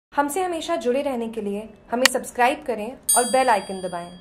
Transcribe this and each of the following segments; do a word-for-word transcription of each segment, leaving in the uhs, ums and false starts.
हमसे हमेशा जुड़े रहने के लिए हमें सब्सक्राइब करें और बेल आइकन दबाएं।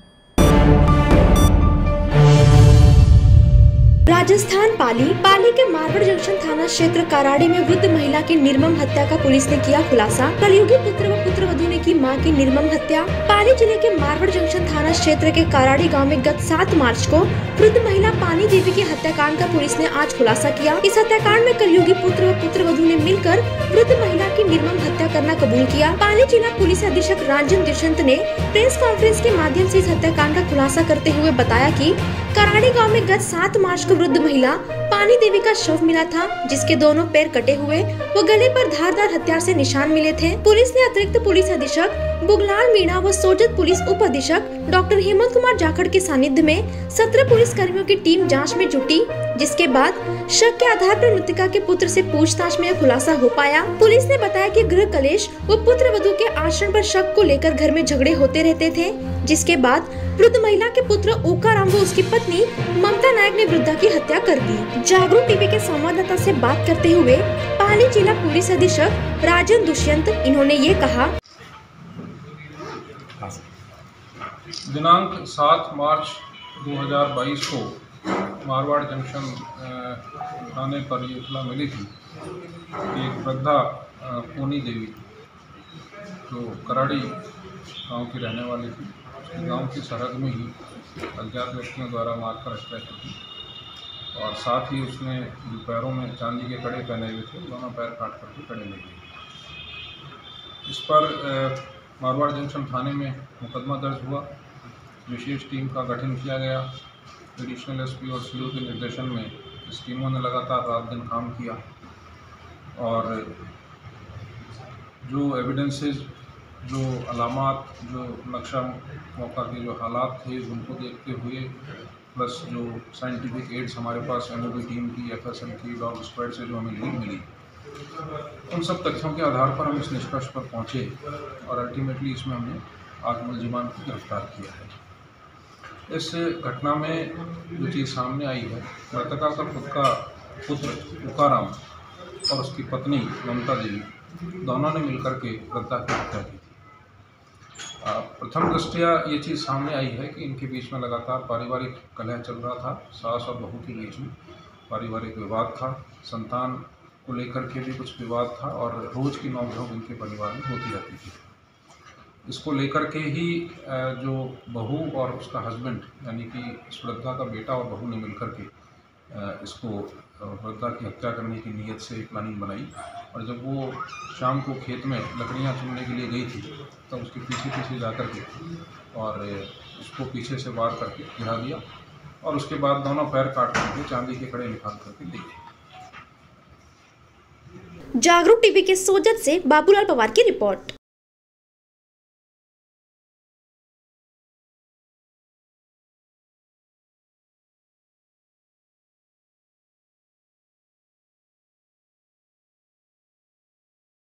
राजस्थान पाली पाली के मारवाड़ जंक्शन थाना क्षेत्र कराड़ी में वृद्ध महिला की निर्मम हत्या का पुलिस ने किया खुलासा। कलयुगी पुत्र व पुत्रवधू ने की मां की निर्मम हत्या। पाली जिले के मारवाड़ जंक्शन थाना क्षेत्र के कराड़ी गांव में गत सात मार्च को वृद्ध महिला पानी देवी की हत्याकांड का पुलिस ने आज खुलासा किया। इस हत्याकांड में कलयुगी पुत्र व पुत्रवधू ने मिलकर वृद्ध महिला की निर्मम हत्या करना कबूल किया। पाली जिला पुलिस अधीक्षक राजन दुष्यंत ने प्रेस कॉन्फ्रेंस के माध्यम से इस हत्याकांड का खुलासा करते हुए बताया कि कराड़ी गांव में गत सात मार्च को वृद्ध महिला पानी देवी का शव मिला था, जिसके दोनों पैर कटे हुए व गले पर धारदार हथियार से निशान मिले थे। पुलिस ने अतिरिक्त पुलिस अधीक्षक बुगलाल मीणा व सोजत पुलिस उप अधीक्षक डॉक्टर हेमंत कुमार जाखड़ के सानिध्य में सत्रह पुलिस कर्मियों की टीम जांच में जुटी, जिसके बाद शक के आधार पर मृतका के पुत्र से पूछताछ में यह खुलासा हो पाया। पुलिस ने बताया कि गृह कलेश व पुत्र वधू के आचरण पर शक को लेकर घर में झगड़े होते रहते थे, जिसके बाद वृद्ध महिला के पुत्र ओकाराम व उसकी पत्नी ममता नायक ने वृद्धा की हत्या कर दी। जागरूक टीवी के संवाददाता से बात करते हुए पाली जिला पुलिस अधीक्षक राजन दुष्यंत इन्होंने ये कहा। दिनांक सात मार्च दो हज़ार बाईस को मारवाड़ जंक्शन थाने पर ये इत्तला मिली थी कि एक वृद्धा पोनी देवी जो कराड़ी गांव की रहने वाली थी, उसके गांव की सरहद में ही अज्ञात व्यक्तियों द्वारा मारकर हत्या की थी और साथ ही उसने पैरों में चांदी के कड़े पहने हुए थे, दोनों पैर काट करके कड़े ले गए। इस पर मारवाड़ जंक्शन थाने में मुकदमा दर्ज हुआ। विशेष टीम का गठन किया गया। एडिशनल एसपी और सीओ के निर्देशन में इस टीमों ने लगातार रात दिन काम किया और जो एविडेंसेस, जो अलामात, जो नक्शा मौका के जो हालात थे, उनको देखते हुए प्लस जो साइंटिफिक एड्स हमारे पास एमओबी टीम की, एफएसएल की, डॉग स्क्वाड से जो हमें लीड मिली, उन सब तथ्यों के आधार पर हम इस निष्कर्ष पर पहुँचे और अल्टीमेटली इसमें हमने आठ मुलजिमान को गिरफ्तार किया है। इस घटना में जो चीज़ सामने आई है, मृतका का खुद का पुत्र ओकाराम और उसकी पत्नी ममता देवी दोनों ने मिलकर के वृद्धा की हत्या की थी। प्रथम दृष्टया ये चीज़ सामने आई है कि इनके बीच में लगातार पारिवारिक कलह चल रहा था। सास और बहू के बीच में पारिवारिक विवाद था, संतान को लेकर के भी कुछ विवाद था और रोज़ की नोक-झोंक इनके परिवार में होती रहती थी। इसको लेकर के ही जो बहू और उसका हस्बैंड यानी कि इस वृद्धा का बेटा और बहू ने मिलकर के इसको वृद्धा की हत्या करने की नीयत से प्लानिंग बनाई और जब वो शाम को खेत में लकड़ियां चुनने के लिए गई थी तब तो उसके पीछे पीछे जा कर के और उसको पीछे से वार करके गिरा दिया और उसके बाद दोनों पैर काट करके चांदी के कड़े निकाल करके ले गए। जागरूक टीवी के सोजत से बाबूलाल पवार की रिपोर्ट।